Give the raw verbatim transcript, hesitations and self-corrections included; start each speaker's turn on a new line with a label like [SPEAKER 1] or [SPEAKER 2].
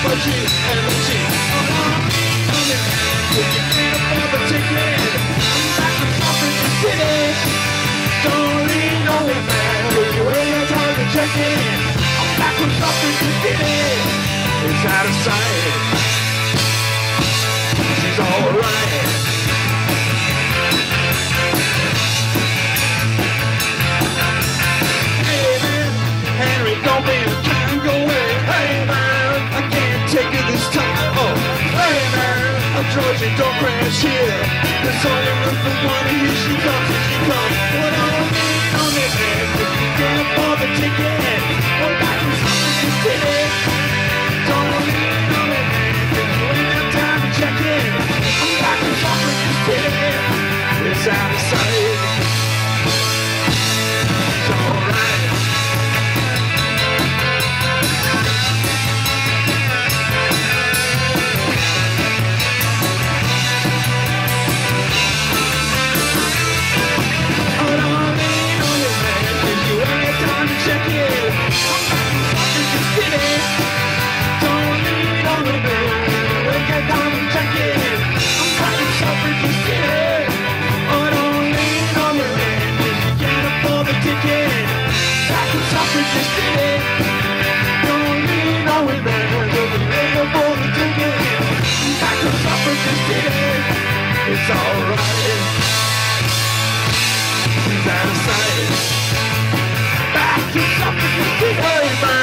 [SPEAKER 1] budget and the cheap. I'm on it, if you can't afford the ticket, I'm back to Sufferjet City. Don't lean on me, man, if you ain't got time to check in. I'm back to Sufferjet City. It's out of sight. She's alright. Hey man, Henry, don't be a time go away. Hey man, I can't take it this time. Oh, hey man, I'm Georgia, don't crash here. There's only room for one, and here she comes, here she comes. What do I mean on this man? If you can't afford the ticket, I'm back to Sufferjet City. Don't lean on me, man, if you ain't got time to check in. I'm back to Sufferjet City. It's out of sight. It's alright. Check it. I'm back to Sufferjet City. Don't lean on the man. Wake up down and check it. I'm back to Sufferjet City. Oh, don't lean on the man, 'cause you can't afford the ticket. Back to Sufferjet City. Don't lean on the man, 'cause you can't afford the ticket. I'm back to Sufferjet City. It's alright. He's out of sight. Back to Sufferjet City.